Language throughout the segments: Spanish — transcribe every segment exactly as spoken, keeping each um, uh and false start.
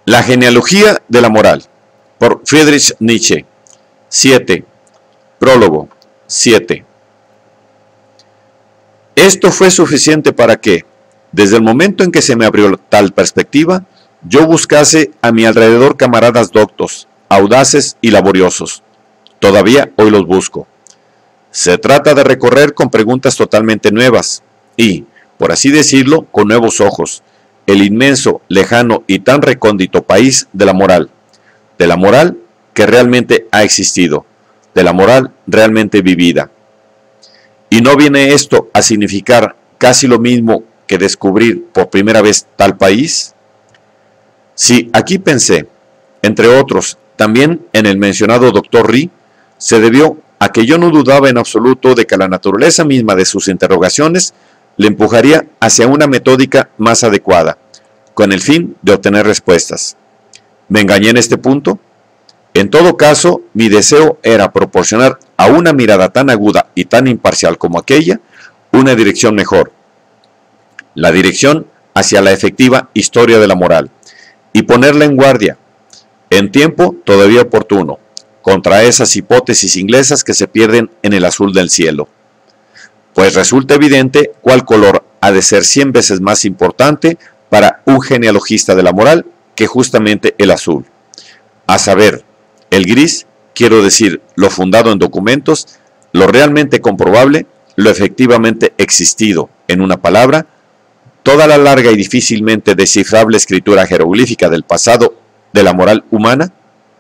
La genealogía de la moral, por Friedrich Nietzsche. siete. Prólogo. siete. Esto fue suficiente para que, desde el momento en que se me abrió tal perspectiva, yo buscase a mi alrededor camaradas doctos, audaces y laboriosos. Todavía hoy los busco. Se trata de recorrer con preguntas totalmente nuevas y, por así decirlo, con nuevos ojos, el inmenso, lejano y tan recóndito país de la moral, de la moral que realmente ha existido, de la moral realmente vivida. Y no viene esto a significar casi lo mismo que descubrir por primera vez tal país. Si aquí pensé, entre otros, también en el mencionado doctor Rie, se debió a que yo no dudaba en absoluto de que la naturaleza misma de sus interrogaciones le empujaría hacia una metódica más adecuada, con el fin de obtener respuestas. ¿Me engañé en este punto? En todo caso, mi deseo era proporcionar a una mirada tan aguda y tan imparcial como aquella, una dirección mejor. La dirección hacia la efectiva historia de la moral, y ponerla en guardia, en tiempo todavía oportuno, contra esas hipótesis inglesas que se pierden en el azul del cielo. Pues resulta evidente cuál color ha de ser cien veces más importante para un genealogista de la moral que justamente el azul. A saber, el gris, quiero decir, lo fundado en documentos, lo realmente comprobable, lo efectivamente existido, en una palabra, toda la larga y difícilmente descifrable escritura jeroglífica del pasado de la moral humana.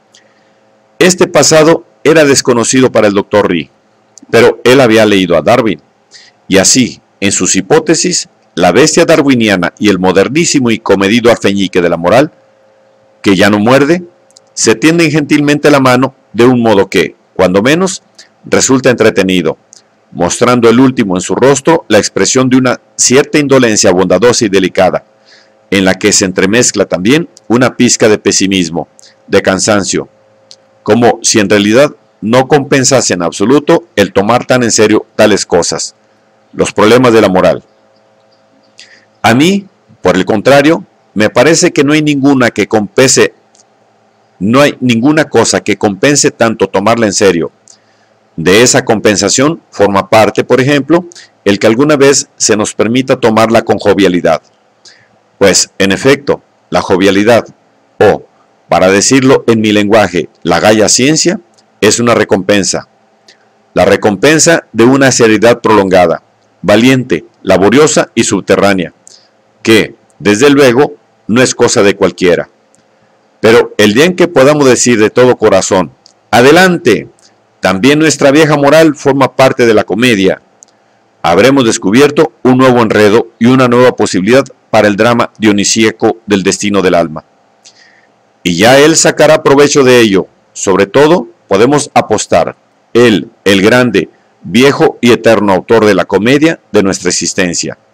Este pasado era desconocido para el doctor Rie, pero él había leído a Darwin, y así, en sus hipótesis, la bestia darwiniana y el modernísimo y comedido alfeñique de la moral, que ya no muerde, se tienden gentilmente la mano de un modo que, cuando menos, resulta entretenido, mostrando el último en su rostro la expresión de una cierta indolencia bondadosa y delicada, en la que se entremezcla también una pizca de pesimismo, de cansancio, como si en realidad no compensase en absoluto el tomar tan en serio tales cosas, los problemas de la moral. A mí, por el contrario, me parece que no hay ninguna que compense, no hay ninguna cosa que compense tanto tomarla en serio. De esa compensación forma parte, por ejemplo, el que alguna vez se nos permita tomarla con jovialidad. Pues, en efecto, la jovialidad, o, para decirlo en mi lenguaje, la gaya ciencia, es una recompensa. La recompensa de una seriedad prolongada, valiente, laboriosa y subterránea, que, desde luego, no es cosa de cualquiera. Pero el día en que podamos decir de todo corazón, ¡adelante! También nuestra vieja moral forma parte de la comedia, habremos descubierto un nuevo enredo y una nueva posibilidad para el drama dionisíaco del destino del alma. Y ya él sacará provecho de ello. Sobre todo, podemos apostar, él, el grande, viejo y eterno autor de la comedia de nuestra existencia.